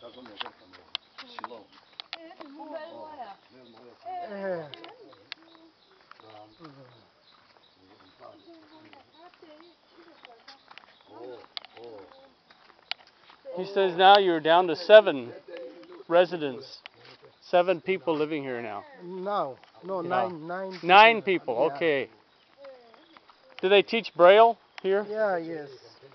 He says now you're down to 7 residents. 7 people living here now. No, Yeah. 9. 9 people, Yeah. okay. Do they teach Braille here? Yeah, yes.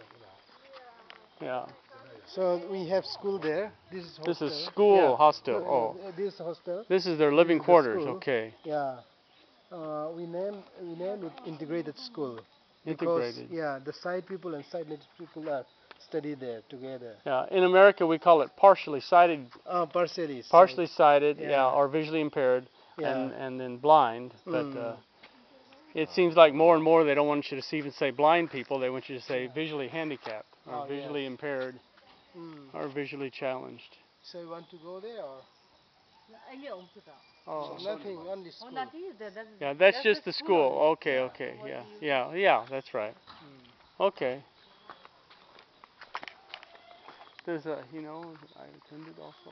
Yeah. So we have school there. This is hostel. This is school, Yeah. hostel. No, Oh. This hostel. This is their living This is the quarters, school. okay. Yeah. We name it integrated school because Integrated. the sight people and sight native people are study there together. Yeah. In America we call it partially sighted. Partially Sighted, Yeah. or visually impaired, Yeah. and then blind. But it seems like more and more they don't want you to even say blind people. They want you to say visually handicapped, or visually impaired, or visually challenged. So you want to go there or? Oh. Nothing, only school. Yeah, that's just the school. Okay, okay, yeah, that's right. Okay. Does he know I attended also?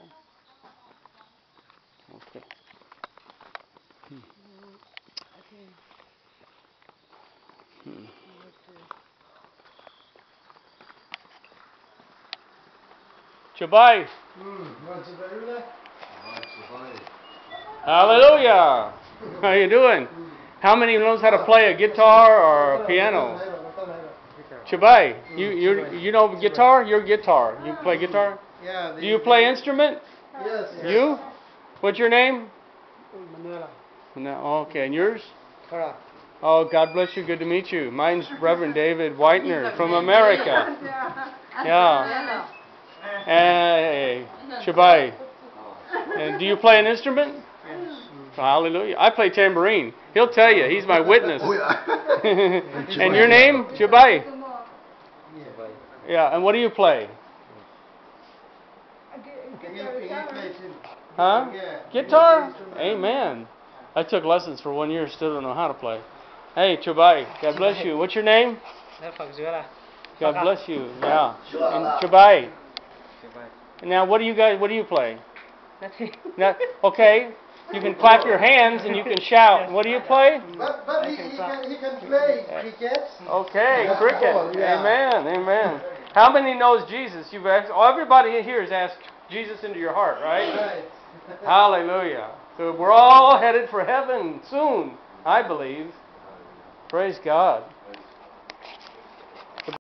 Okay. Chabai. Hallelujah. How you doing? How many knows how to play a guitar or a piano? Chabai, you know guitar? You're guitar. You play guitar? Yeah. Do you play instrument? Yes. You? What's your name? Manuela. No. Okay, and yours? Kara. Oh, God bless you. Good to meet you. Mine's Reverend David Whitener from America. Yeah. Hey, Shabai. And do you play an instrument? Yes. Hallelujah. I play tambourine. He'll tell you. He's my witness. And your name? Shabai. Yeah. And what do you play? Huh? Guitar? Amen. I took lessons for 1 year. Still don't know how to play. Hey, Chabai. God bless you. What's your name? God bless you. Yeah. And Chabai. Now, what do you play? Now, okay. You can clap your hands and you can shout. What do you play? But he can play cricket. Okay, cricket. Amen. Amen. How many knows Jesus? You've asked. Oh, everybody here has asked Jesus into your heart, right? Hallelujah. So we're all headed for heaven soon, I believe. Praise God.